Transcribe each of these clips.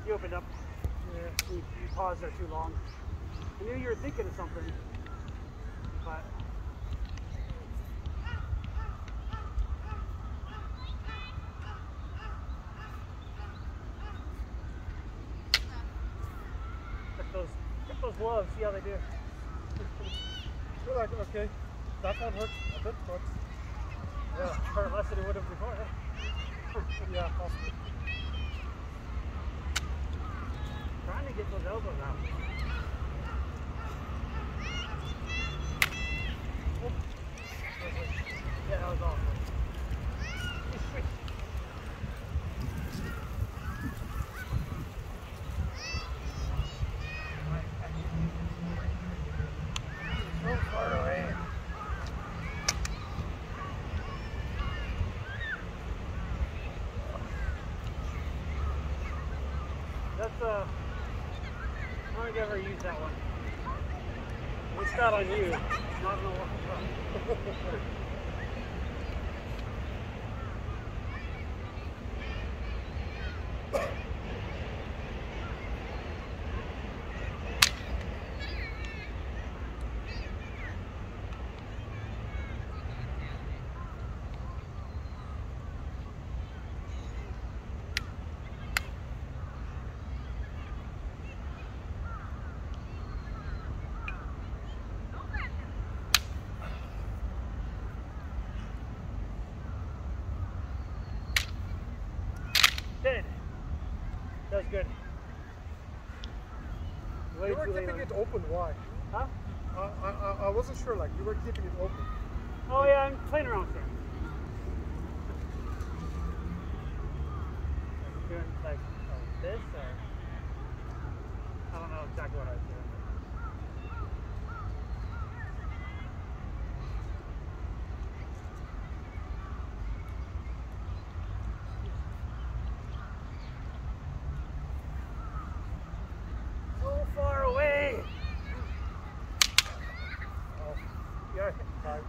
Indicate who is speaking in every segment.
Speaker 1: You opened up.
Speaker 2: Yeah.
Speaker 1: You paused there too long. I knew you were thinking of something, but get those gloves. See how they do.
Speaker 2: You're like, okay, that one hurts a bit, but
Speaker 1: Yeah, hurt less than it would have before.
Speaker 2: yeah, possibly.
Speaker 1: Trying to get those elbows out. Yeah, that was awesome. So far away. That's I don't think I ever used that one. It's not on you. Not on the one. Good. That was good.
Speaker 2: You were keeping it open, why?
Speaker 1: Huh?
Speaker 2: I wasn't sure, like, you were keeping it open.
Speaker 1: Oh yeah, I'm playing around with it. Doing like this or I don't know exactly what I was doing. So far away.
Speaker 2: Oh, yeah, fine.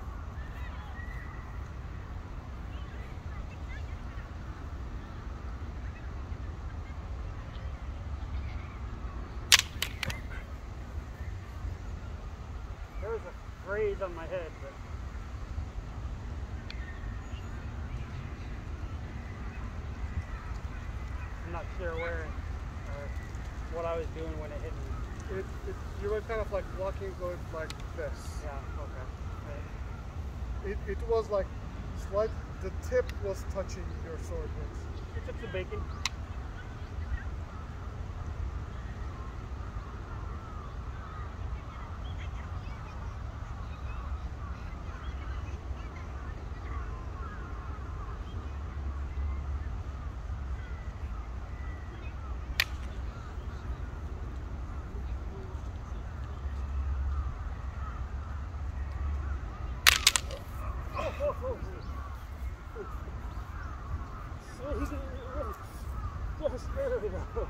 Speaker 1: There was a graze on my head, but I'm not sure where or what I was doing when it hit me.
Speaker 2: You were kind of like blocking going like this.
Speaker 1: Yeah, okay.
Speaker 2: It was like slight, the tip was touching your sword.
Speaker 1: You took some bacon. Just barely though.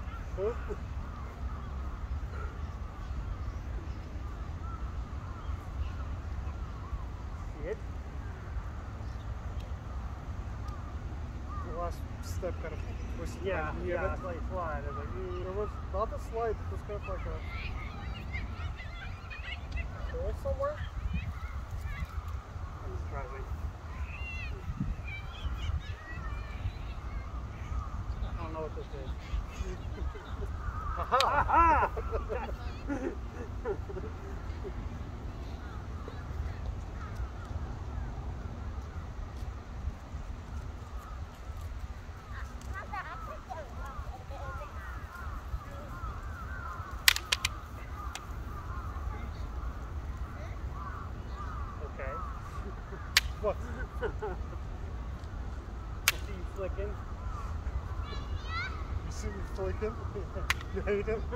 Speaker 1: See it?
Speaker 2: The last step kind of twisted.
Speaker 1: Yeah,
Speaker 2: like,
Speaker 1: yeah, it's like slide. I was like,
Speaker 2: There was not a slide, it was kind of like a hole somewhere.
Speaker 1: That's surprising. I don't know what this is.
Speaker 2: Haha!
Speaker 1: Aha! Okay.
Speaker 2: What?
Speaker 1: I see you flicking.
Speaker 2: You see me flicking? You hate him?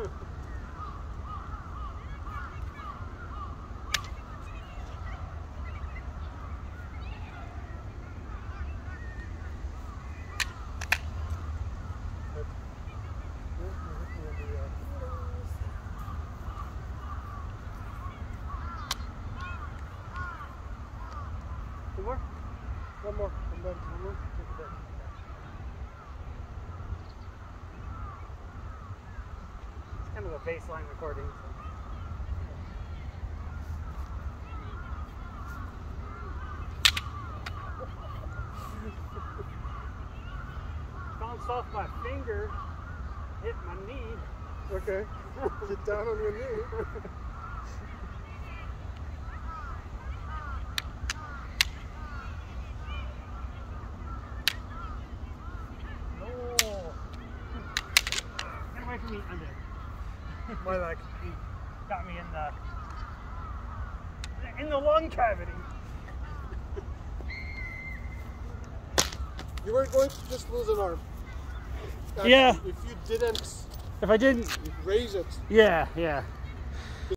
Speaker 1: Two more?
Speaker 2: One more, and then
Speaker 1: One more? Take a break. kind of a baseline recording. Bounced off my finger, hit my knee.
Speaker 2: Okay. Get down on your knee.
Speaker 1: Oh. Get away from me. I'm dead.
Speaker 2: My leg.
Speaker 1: He got me in the lung cavity.
Speaker 2: You weren't going to just lose an arm.
Speaker 1: Yeah.
Speaker 2: If you didn't
Speaker 1: If I didn't.
Speaker 2: raise it.
Speaker 1: Yeah.